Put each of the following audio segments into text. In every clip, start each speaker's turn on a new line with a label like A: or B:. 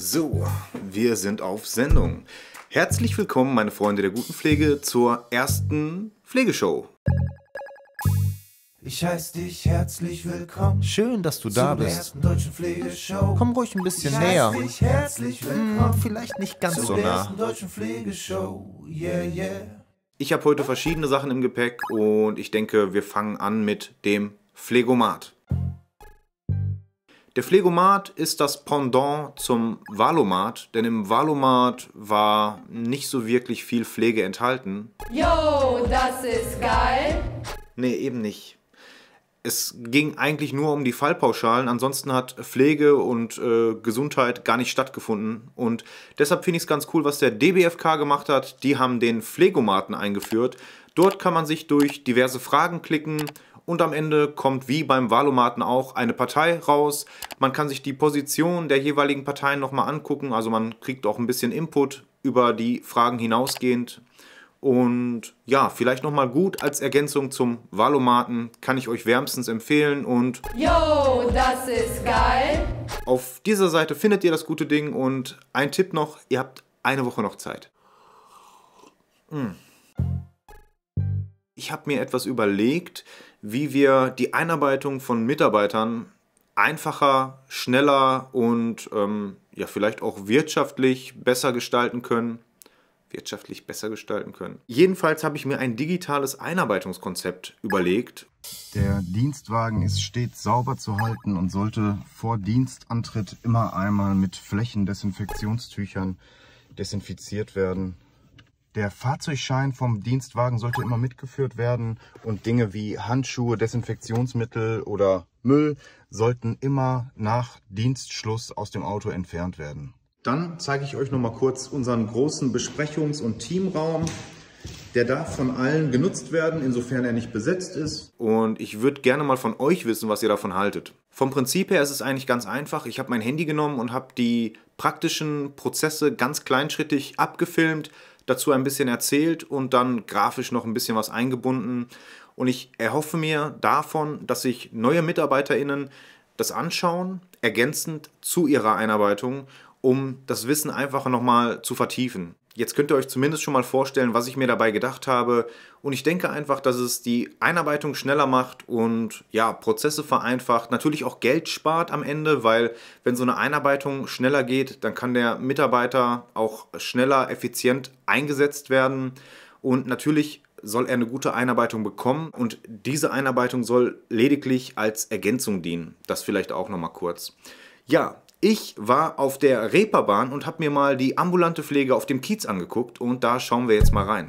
A: So, wir sind auf Sendung. Herzlich willkommen, meine Freunde der guten Pflege, zur ersten Pflegeshow.
B: Ich heiße dich herzlich willkommen.
C: Schön, dass du da bist.
B: Zur ersten deutschen Pflegeshow.
C: Komm ruhig ein bisschen
B: Ich
C: näher.
B: heiße dich herzlich willkommen.
C: Vielleicht nicht ganz so
B: Zur
C: nah.
B: ersten deutschen Pflegeshow. Yeah, yeah.
A: Ich habe heute verschiedene Sachen im Gepäck und ich denke, wir fangen an mit dem Pflegomat. Der Pflegomat ist das Pendant zum Valomat, denn im Valomat war nicht so wirklich viel Pflege enthalten.
D: Yo, das ist geil.
A: Nee, eben nicht. Es ging eigentlich nur um die Fallpauschalen, ansonsten hat Pflege und Gesundheit gar nicht stattgefunden. Und deshalb finde ich es ganz cool, was der DBFK gemacht hat. Die haben den Pflegomaten eingeführt. Dort kann man sich durch diverse Fragen klicken und am Ende kommt wie beim Valomaten auch eine Partei raus. Man kann sich die Position der jeweiligen Parteien nochmal angucken, also man kriegt auch ein bisschen Input über die Fragen hinausgehend. Und ja, vielleicht nochmal gut als Ergänzung zum Valomaten, kann ich euch wärmstens empfehlen. Und
D: Yo, das ist geil.
A: auf dieser Seite findet ihr das gute Ding. Und ein Tipp noch, ihr habt eine Woche noch Zeit. Ich habe mir etwas überlegt, wie wir die Einarbeitung von Mitarbeitern einfacher, schneller und ja, vielleicht auch wirtschaftlich besser gestalten können. Jedenfalls habe ich mir ein digitales Einarbeitungskonzept überlegt.
E: Der Dienstwagen ist stets sauber zu halten und sollte vor Dienstantritt immer einmal mit Flächendesinfektionstüchern desinfiziert werden. Der Fahrzeugschein vom Dienstwagen sollte immer mitgeführt werden und Dinge wie Handschuhe, Desinfektionsmittel oder Müll sollten immer nach Dienstschluss aus dem Auto entfernt werden.
A: Dann zeige ich euch noch mal kurz unseren großen Besprechungs- und Teamraum. Der darf von allen genutzt werden, insofern er nicht besetzt ist. Und ich würde gerne mal von euch wissen, was ihr davon haltet. Vom Prinzip her ist es eigentlich ganz einfach. Ich habe mein Handy genommen und habe die praktischen Prozesse ganz kleinschrittig abgefilmt, dazu ein bisschen erzählt und dann grafisch noch ein bisschen was eingebunden. Und ich erhoffe mir davon, dass sich neue MitarbeiterInnen das anschauen, ergänzend zu ihrer Einarbeitung, um das Wissen einfach nochmal zu vertiefen. Jetzt könnt ihr euch zumindest schon mal vorstellen, was ich mir dabei gedacht habe. Und ich denke einfach, dass es die Einarbeitung schneller macht und ja, Prozesse vereinfacht. Natürlich auch Geld spart am Ende, weil wenn so eine Einarbeitung schneller geht, dann kann der Mitarbeiter auch schneller, effizient eingesetzt werden. Und natürlich soll er eine gute Einarbeitung bekommen. Und diese Einarbeitung soll lediglich als Ergänzung dienen. Das vielleicht auch nochmal kurz. Ja. Ich war auf der Reeperbahn und habe mir mal die ambulante Pflege auf dem Kiez angeguckt und da schauen wir jetzt mal rein.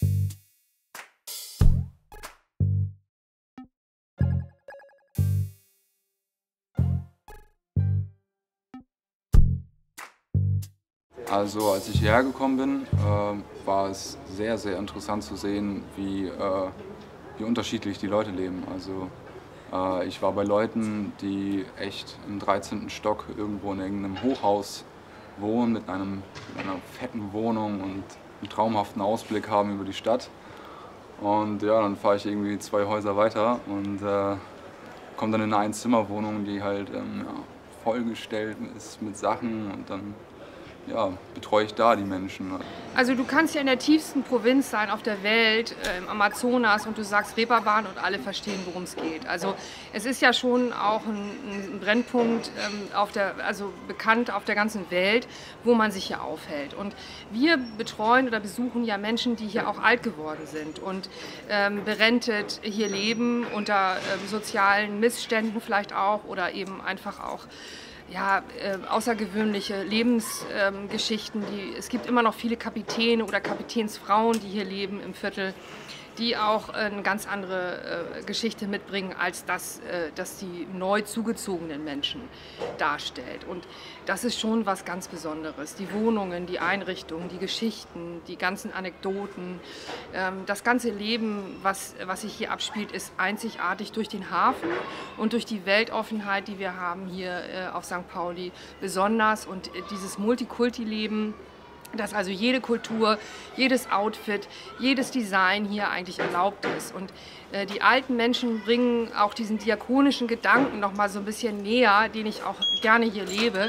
F: Also als ich hierher gekommen bin, war es sehr, sehr interessant zu sehen, wie unterschiedlich die Leute leben. Also ich war bei Leuten, die echt im 13. Stock irgendwo in irgendeinem Hochhaus wohnen, mit einer fetten Wohnung und einen traumhaften Ausblick haben über die Stadt. Und ja, dann fahre ich irgendwie 2 Häuser weiter und komme dann in eine Einzimmerwohnung, die halt ja, vollgestellt ist mit Sachen und dann ja, betreue ich da die Menschen.
G: Also du kannst ja in der tiefsten Provinz sein auf der Welt, im Amazonas, und du sagst Reeperbahn und alle verstehen, worum es geht. Also es ist ja schon auch ein Brennpunkt, also bekannt auf der ganzen Welt, wo man sich hier aufhält. Und wir betreuen oder besuchen ja Menschen, die hier auch alt geworden sind und berentet hier leben, unter sozialen Missständen vielleicht auch oder eben einfach auch ja, außergewöhnliche Lebensgeschichten. Es gibt immer noch viele Kapitäne oder Kapitänsfrauen, die hier leben im Viertel, die auch eine ganz andere Geschichte mitbringen, als das die neu zugezogenen Menschen darstellt. Und das ist schon was ganz Besonderes. Die Wohnungen, die Einrichtungen, die Geschichten, die ganzen Anekdoten, das ganze Leben, was sich hier abspielt, ist einzigartig durch den Hafen und durch die Weltoffenheit, die wir haben hier auf St. Pauli besonders. Und dieses Multikulti-Leben, dass also jede Kultur, jedes Outfit, jedes Design hier eigentlich erlaubt ist. Und die alten Menschen bringen auch diesen diakonischen Gedanken noch mal so ein bisschen näher, den ich auch gerne hier lebe.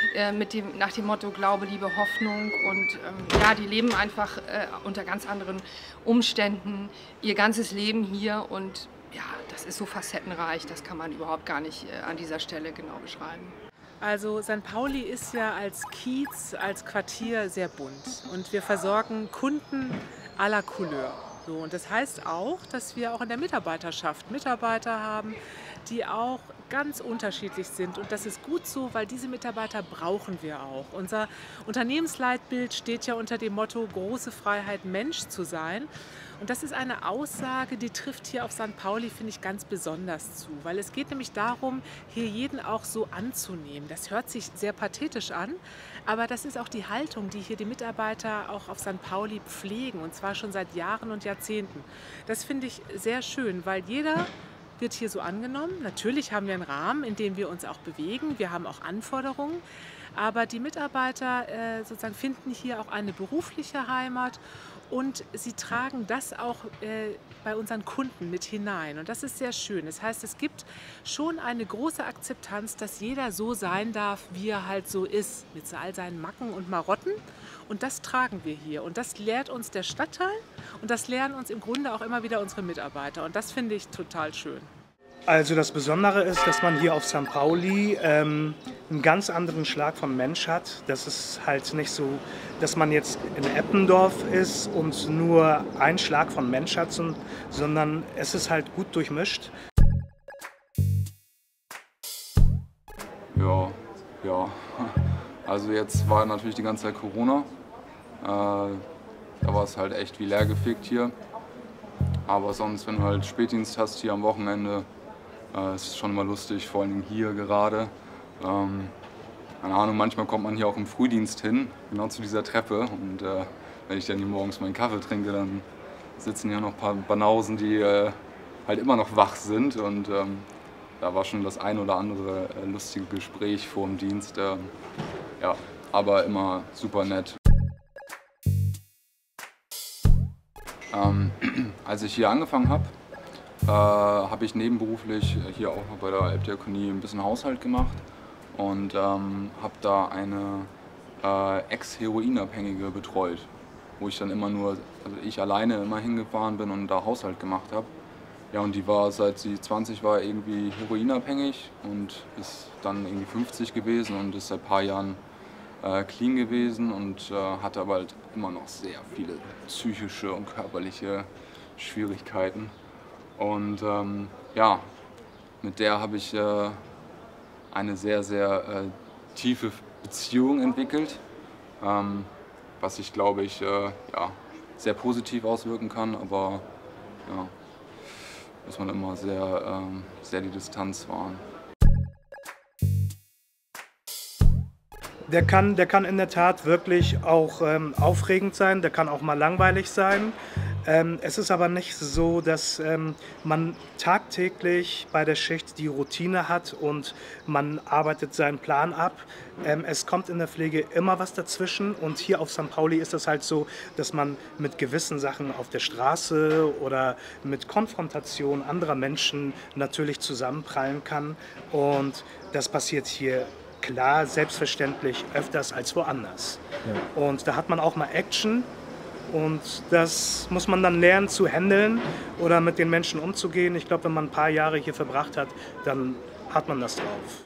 G: nach dem Motto Glaube, Liebe, Hoffnung. Und ja, die leben einfach unter ganz anderen Umständen ihr ganzes Leben hier. Und ja, das ist so facettenreich, das kann man überhaupt gar nicht an dieser Stelle genau beschreiben.
H: Also St. Pauli ist ja als Kiez, als Quartier sehr bunt und wir versorgen Kunden à la Couleur. So, und das heißt auch, dass wir auch in der Mitarbeiterschaft Mitarbeiter haben, die auch ganz unterschiedlich sind. Und das ist gut so, weil diese Mitarbeiter brauchen wir auch. Unser Unternehmensleitbild steht ja unter dem Motto große Freiheit, Mensch zu sein. Und das ist eine Aussage, die trifft hier auf St. Pauli, finde ich, ganz besonders zu. Weil es geht nämlich darum, hier jeden auch so anzunehmen. Das hört sich sehr pathetisch an, aber das ist auch die Haltung, die hier die Mitarbeiter auch auf St. Pauli pflegen. Und zwar schon seit Jahren und Jahrzehnten. Das finde ich sehr schön, weil jeder wird hier so angenommen. Natürlich haben wir einen Rahmen, in dem wir uns auch bewegen. Wir haben auch Anforderungen. Aber die Mitarbeiter sozusagen finden hier auch eine berufliche Heimat. Und sie tragen das auch bei unseren Kunden mit hinein. Und das ist sehr schön. Das heißt, es gibt schon eine große Akzeptanz, dass jeder so sein darf, wie er halt so ist, mit all seinen Macken und Marotten. Und das tragen wir hier. Und das lehrt uns der Stadtteil und das lernen uns im Grunde auch immer wieder unsere Mitarbeiter. Und das finde ich total schön.
I: Also das Besondere ist, dass man hier auf St. Pauli einen ganz anderen Schlag von Mensch hat. Das ist halt nicht so, dass man jetzt in Eppendorf ist und nur einen Schlag von Mensch hat, sondern es ist halt gut durchmischt.
F: Ja. Also jetzt war natürlich die ganze Zeit Corona. Da war es halt echt wie leergefegt hier. Aber sonst, wenn du halt Spätdienst hast hier am Wochenende, ist es schon mal lustig, vor allem hier gerade. Keine Ahnung, manchmal kommt man hier auch im Frühdienst hin, genau zu dieser Treppe. Und wenn ich dann hier morgens meinen Kaffee trinke, dann sitzen hier noch ein paar Banausen, die halt immer noch wach sind. Und da war schon das ein oder andere lustige Gespräch vor dem Dienst. Ja, aber immer super nett. Als ich hier angefangen habe, habe ich nebenberuflich hier auch noch bei der Elbdiakonie ein bisschen Haushalt gemacht und habe da eine Ex-Heroinabhängige betreut, wo ich dann also ich alleine immer hingefahren bin und da Haushalt gemacht habe. Ja, und die war, seit sie 20 war, irgendwie heroinabhängig und ist dann irgendwie 50 gewesen und ist seit ein paar Jahren clean gewesen und hatte aber halt immer noch sehr viele psychische und körperliche Schwierigkeiten. Und ja, mit der habe ich eine sehr, sehr tiefe Beziehung entwickelt, was sich, glaube ich, ja, sehr positiv auswirken kann, aber ja, muss man immer sehr die Distanz wahren.
I: Der kann in der Tat wirklich auch aufregend sein, der kann auch mal langweilig sein. Es ist aber nicht so, dass man tagtäglich bei der Schicht die Routine hat und man arbeitet seinen Plan ab. Es kommt in der Pflege immer was dazwischen und hier auf St. Pauli ist es halt so, dass man mit gewissen Sachen auf der Straße oder mit Konfrontation anderer Menschen natürlich zusammenprallen kann und das passiert hier klar, selbstverständlich öfters als woanders. Ja. Und da hat man auch mal Action. Und das muss man dann lernen zu handeln oder mit den Menschen umzugehen. Ich glaube, wenn man ein paar Jahre hier verbracht hat, dann hat man das drauf.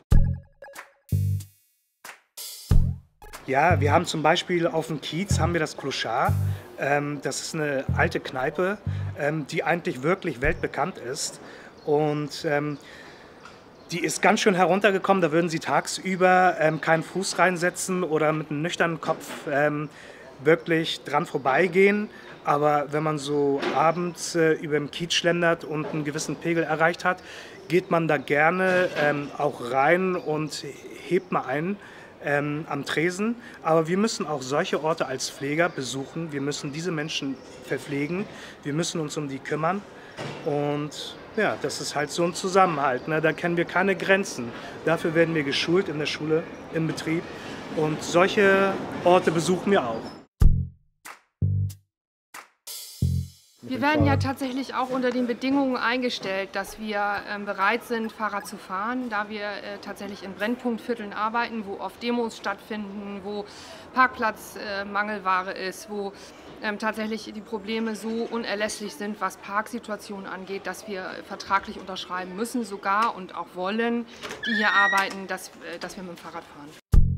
I: Ja, wir haben zum Beispiel auf dem Kiez haben wir das Clochard. Das ist eine alte Kneipe, die eigentlich wirklich weltbekannt ist. Und die ist ganz schön heruntergekommen. Da würden Sie tagsüber keinen Fuß reinsetzen oder mit einem nüchternen Kopf wirklich dran vorbeigehen, aber wenn man so abends über den Kiez schlendert und einen gewissen Pegel erreicht hat, geht man da gerne auch rein und hebt mal ein am Tresen. Aber wir müssen auch solche Orte als Pfleger besuchen. Wir müssen diese Menschen verpflegen. Wir müssen uns um die kümmern. Und ja, das ist halt so ein Zusammenhalt. Ne? Da kennen wir keine Grenzen. Dafür werden wir geschult in der Schule, im Betrieb. Und solche Orte besuchen wir auch.
G: Wir werden ja tatsächlich auch unter den Bedingungen eingestellt, dass wir bereit sind, Fahrrad zu fahren, da wir tatsächlich in Brennpunktvierteln arbeiten, wo oft Demos stattfinden, wo Parkplatzmangelware ist, wo tatsächlich die Probleme so unerlässlich sind, was Parksituationen angeht, dass wir vertraglich unterschreiben müssen sogar und auch wollen, die hier arbeiten, dass wir mit dem Fahrrad fahren.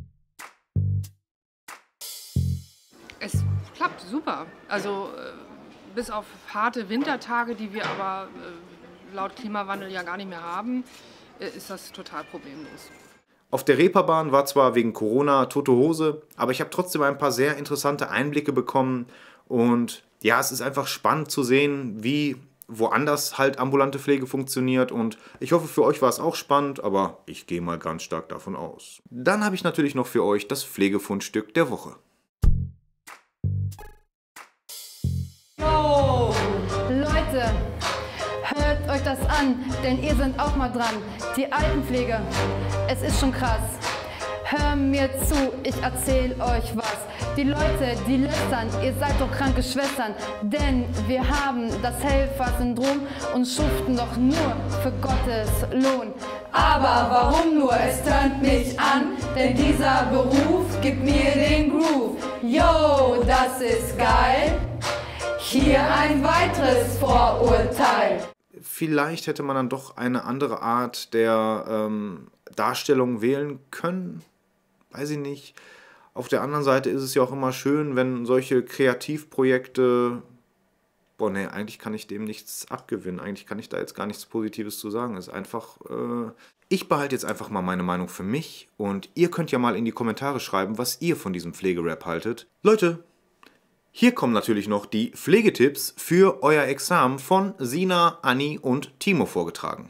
G: Es klappt super. Also bis auf harte Wintertage, die wir aber laut Klimawandel ja gar nicht mehr haben, ist das total problemlos.
A: Auf der Reeperbahn war zwar wegen Corona tote Hose, aber ich habe trotzdem ein paar sehr interessante Einblicke bekommen. Und ja, es ist einfach spannend zu sehen, wie woanders halt ambulante Pflege funktioniert. Und ich hoffe, für euch war es auch spannend, aber ich gehe mal ganz stark davon aus. Dann habe ich natürlich noch für euch das Pflegefundstück der Woche.
D: Oh, Leute, hört euch das an, denn ihr seid auch mal dran. Die Altenpflege, es ist schon krass. Hör mir zu, ich erzähl euch was. Die Leute, die lästern, ihr seid doch kranke Schwestern. Denn wir haben das Helfersyndrom und schuften doch nur für Gottes Lohn. Aber warum nur? Es tönt mich an, denn dieser Beruf gibt mir den Groove. Yo, das ist geil. Hier ein weiteres Vorurteil.
A: Vielleicht hätte man dann doch eine andere Art der Darstellung wählen können. Weiß ich nicht. Auf der anderen Seite ist es ja auch immer schön, wenn solche Kreativprojekte... Boah, nee, eigentlich kann ich dem nichts abgewinnen. Eigentlich kann ich da jetzt gar nichts Positives zu sagen. Es ist einfach... Ich behalte jetzt einfach mal meine Meinung für mich und ihr könnt ja mal in die Kommentare schreiben, was ihr von diesem Pflegerap haltet. Leute, hier kommen natürlich noch die Pflegetipps für euer Examen von Sina, Anni und Timo vorgetragen.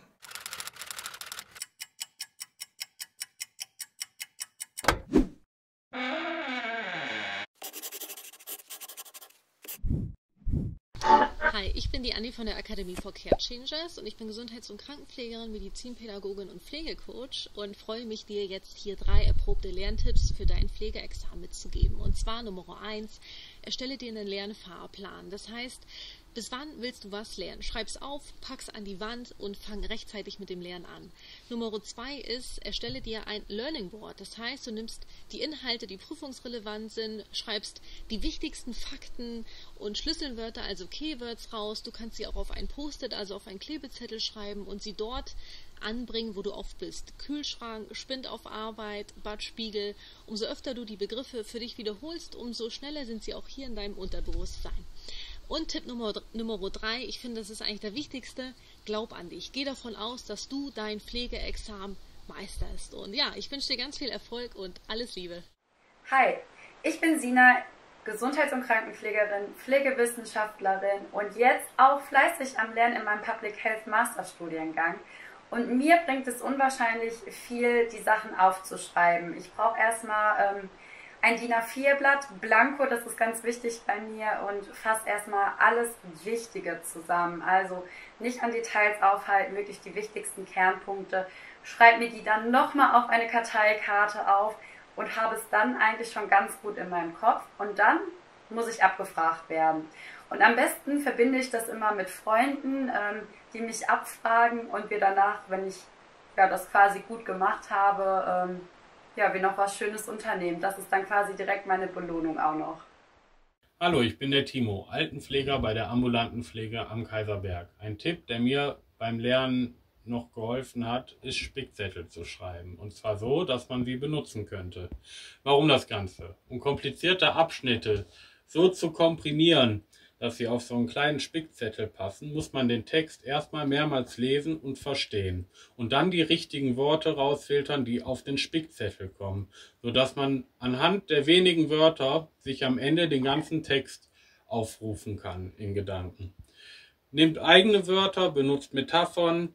J: Hi, ich bin die Anni von der Academy for Care Changers und ich bin Gesundheits- und Krankenpflegerin, Medizinpädagogin und Pflegecoach und freue mich, dir jetzt hier 3 erprobte Lerntipps für dein Pflegeexamen mitzugeben. Und zwar Nummer 1, erstelle dir einen Lernfahrplan. Das heißt, bis wann willst du was lernen? Schreib's auf, pack's an die Wand und fang rechtzeitig mit dem Lernen an. Nummer 2 ist, erstelle dir ein Learning Board. Das heißt, du nimmst die Inhalte, die prüfungsrelevant sind, schreibst die wichtigsten Fakten und Schlüsselwörter, also Keywords raus. Du kannst sie auch auf ein Post-it, also auf einen Klebezettel schreiben und sie dort anbringen, wo du oft bist. Kühlschrank, Spind auf Arbeit, Badspiegel. Umso öfter du die Begriffe für dich wiederholst, umso schneller sind sie auch hier in deinem Unterbewusstsein. Und Tipp Nummer 3, ich finde, das ist eigentlich der wichtigste, glaub an dich. Geh davon aus, dass du dein Pflegeexamen meisterst. Und ja, ich wünsche dir ganz viel Erfolg und alles Liebe.
K: Hi, ich bin Sina, Gesundheits- und Krankenpflegerin, Pflegewissenschaftlerin und jetzt auch fleißig am Lernen in meinem Public Health Masterstudiengang. Und mir bringt es unwahrscheinlich viel, die Sachen aufzuschreiben. Ich brauche erstmal ein DIN A4-Blatt, Blanko, das ist ganz wichtig bei mir und fasse erstmal alles Wichtige zusammen. Also nicht an Details aufhalten, wirklich die wichtigsten Kernpunkte. Schreibe mir die dann nochmal auf eine Karteikarte auf und habe es dann eigentlich schon ganz gut in meinem Kopf. Und dann muss ich abgefragt werden. Und am besten verbinde ich das immer mit Freunden, die mich abfragen und wir danach, wenn ich das quasi gut gemacht habe, wir noch was Schönes unternehmen. Das ist dann quasi direkt meine Belohnung auch noch.
L: Hallo, ich bin der Timo, Altenpfleger bei der ambulanten Pflege am Kaiserberg. Ein Tipp, der mir beim Lernen noch geholfen hat, ist Spickzettel zu schreiben. Und zwar so, dass man sie benutzen könnte. Warum das Ganze? Um komplizierte Abschnitte so zu komprimieren, dass sie auf so einen kleinen Spickzettel passen, muss man den Text erstmal mehrmals lesen und verstehen und dann die richtigen Worte rausfiltern, die auf den Spickzettel kommen, sodass man anhand der wenigen Wörter sich am Ende den ganzen Text aufrufen kann in Gedanken. Nehmt eigene Wörter, benutzt Metaphern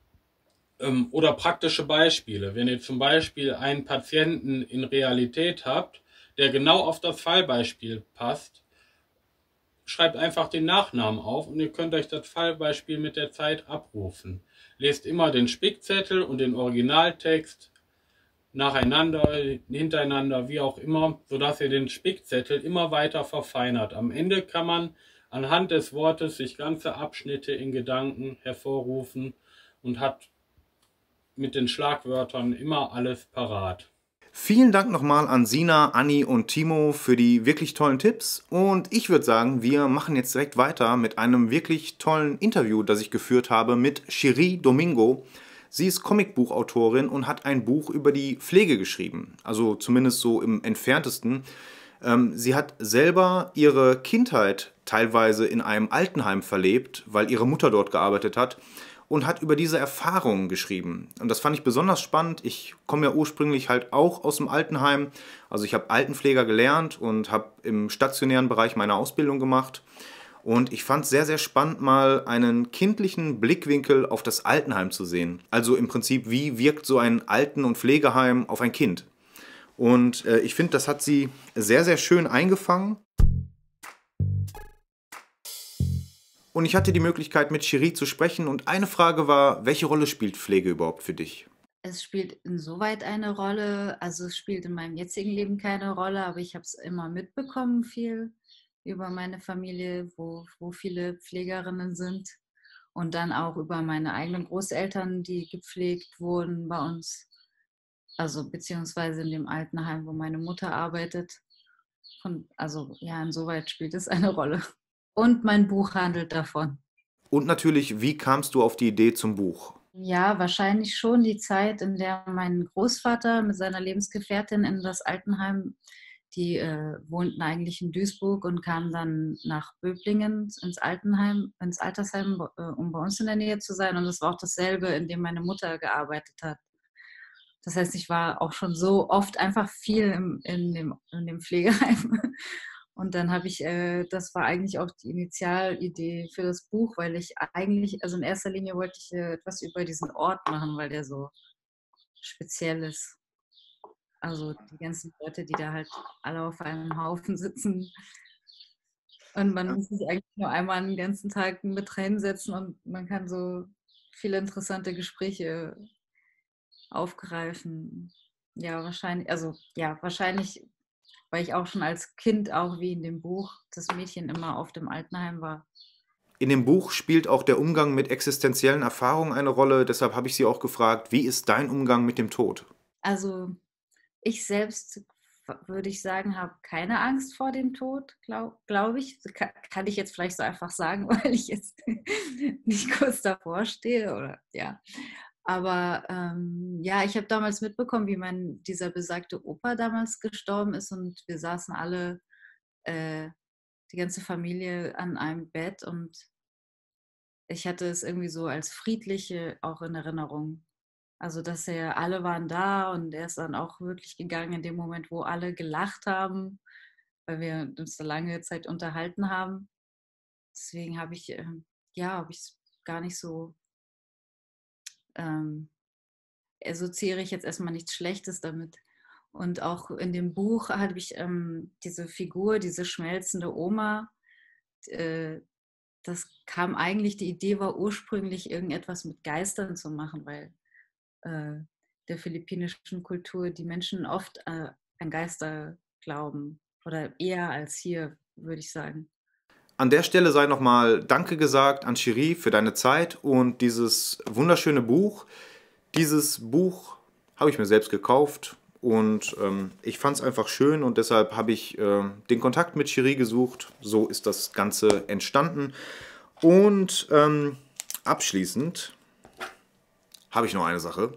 L: oder praktische Beispiele. Wenn ihr zum Beispiel einen Patienten in Realität habt, der genau auf das Fallbeispiel passt, schreibt einfach den Nachnamen auf und ihr könnt euch das Fallbeispiel mit der Zeit abrufen. Lest immer den Spickzettel und den Originaltext nacheinander, hintereinander, wie auch immer, sodass ihr den Spickzettel immer weiter verfeinert. Am Ende kann man anhand des Wortes sich ganze Abschnitte in Gedanken hervorrufen und hat mit den Schlagwörtern immer alles parat.
A: Vielen Dank nochmal an Sina, Anni und Timo für die wirklich tollen Tipps. Und ich würde sagen, wir machen jetzt direkt weiter mit einem wirklich tollen Interview, das ich geführt habe mit Cherie Domingo. Sie ist Comicbuchautorin und hat ein Buch über die Pflege geschrieben. Also zumindest so im entferntesten. Sie hat selber ihre Kindheit teilweise in einem Altenheim verlebt, weil ihre Mutter dort gearbeitet hat. Und hat über diese Erfahrungen geschrieben. Und das fand ich besonders spannend. Ich komme ja ursprünglich halt auch aus dem Altenheim. Also ich habe Altenpfleger gelernt und habe im stationären Bereich meine Ausbildung gemacht. Und ich fand es sehr, sehr spannend, mal einen kindlichen Blickwinkel auf das Altenheim zu sehen. Also im Prinzip, wie wirkt so ein Alten- und Pflegeheim auf ein Kind? Und ich finde, das hat sie sehr, sehr schön eingefangen. Und ich hatte die Möglichkeit, mit Cherie zu sprechen. Und eine Frage war, welche Rolle spielt Pflege überhaupt für dich?
M: Es spielt insoweit eine Rolle, also es spielt in meinem jetzigen Leben keine Rolle, aber ich habe es immer mitbekommen, viel über meine Familie, wo viele Pflegerinnen sind. Und dann auch über meine eigenen Großeltern, die gepflegt wurden bei uns. Also beziehungsweise in dem Altenheim, wo meine Mutter arbeitet. Also ja, insoweit spielt es eine Rolle. Und mein Buch handelt davon.
A: Und natürlich, wie kamst du auf die Idee zum Buch?
M: Ja, wahrscheinlich schon die Zeit, in der mein Großvater mit seiner Lebensgefährtin in das Altenheim, die wohnten eigentlich in Duisburg und kamen dann nach Böblingen ins Altenheim, ins Altersheim, um bei uns in der Nähe zu sein. Und das war auch dasselbe, in dem meine Mutter gearbeitet hat. Das heißt, ich war auch schon so oft einfach viel in dem Pflegeheim. Und dann habe ich, das war eigentlich auch die Initialidee für das Buch, weil ich eigentlich, also in erster Linie wollte ich etwas über diesen Ort machen, weil der so speziell ist. Also die ganzen Leute, die da halt alle auf einem Haufen sitzen. Und man muss sich eigentlich nur einmal den ganzen Tag mit reinsetzen und man kann so viele interessante Gespräche aufgreifen. Ja, wahrscheinlich, weil ich auch schon als Kind, auch wie in dem Buch, das Mädchen immer auf dem Altenheim war.
A: In dem Buch spielt auch der Umgang mit existenziellen Erfahrungen eine Rolle. Deshalb habe ich sie auch gefragt, wie ist dein Umgang mit dem Tod?
M: Also ich selbst, würde ich sagen, habe keine Angst vor dem Tod, glaube ich. Kann ich jetzt vielleicht so einfach sagen, weil ich jetzt nicht kurz davor stehe. Oder ja. Aber ja, ich habe damals mitbekommen, wie dieser besagte Opa damals gestorben ist und wir saßen alle, die ganze Familie an einem Bett und ich hatte es irgendwie so als friedliche auch in Erinnerung. Also, dass alle waren da und er ist dann auch wirklich gegangen in dem Moment, wo alle gelacht haben, weil wir uns da lange Zeit unterhalten haben. Deswegen habe ich es gar nicht so assoziiere ich jetzt erstmal nichts Schlechtes damit. Und auch in dem Buch habe ich diese Figur, diese schmelzende Oma, das kam eigentlich, die Idee war ursprünglich irgendetwas mit Geistern zu machen, weil der philippinischen Kultur die Menschen oft an Geister glauben oder eher als hier, würde ich sagen.
A: An der Stelle sei nochmal Danke gesagt an Cherie für deine Zeit und dieses wunderschöne Buch. Dieses Buch habe ich mir selbst gekauft und ich fand es einfach schön und deshalb habe ich den Kontakt mit Cherie gesucht. So ist das Ganze entstanden. Und abschließend habe ich noch eine Sache.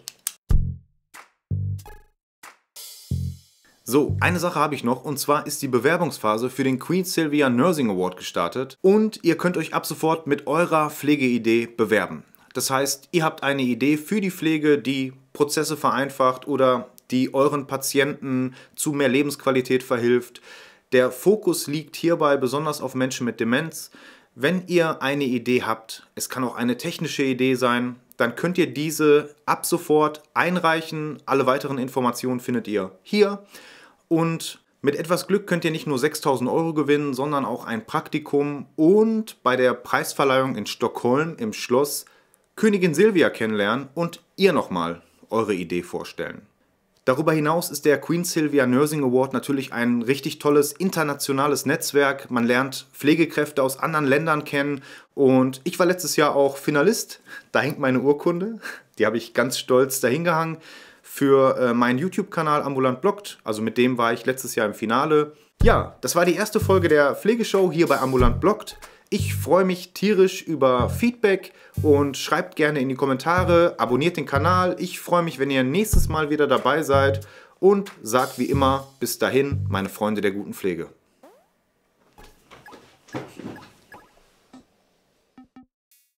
A: So, eine Sache habe ich noch und zwar ist die Bewerbungsphase für den Queen Sylvia Nursing Award gestartet und ihr könnt euch ab sofort mit eurer Pflegeidee bewerben. Das heißt, ihr habt eine Idee für die Pflege, die Prozesse vereinfacht oder die euren Patienten zu mehr Lebensqualität verhilft. Der Fokus liegt hierbei besonders auf Menschen mit Demenz. Wenn ihr eine Idee habt, es kann auch eine technische Idee sein, dann könnt ihr diese ab sofort einreichen. Alle weiteren Informationen findet ihr hier. Und mit etwas Glück könnt ihr nicht nur 6.000 € gewinnen, sondern auch ein Praktikum und bei der Preisverleihung in Stockholm im Schloss Königin Silvia kennenlernen und ihr nochmal eure Idee vorstellen. Darüber hinaus ist der Queen Sylvia Nursing Award natürlich ein richtig tolles internationales Netzwerk. Man lernt Pflegekräfte aus anderen Ländern kennen und ich war letztes Jahr auch Finalist. Da hängt meine Urkunde, die habe ich ganz stolz dahin gehangen für meinen YouTube-Kanal Ambulant Bloggt. Also mit dem war ich letztes Jahr im Finale. Ja, das war die erste Folge der Pflegeshow hier bei Ambulant Bloggt. Ich freue mich tierisch über Feedback und schreibt gerne in die Kommentare, abonniert den Kanal. Ich freue mich, wenn ihr nächstes Mal wieder dabei seid und sagt wie immer, bis dahin, meine Freunde der guten Pflege.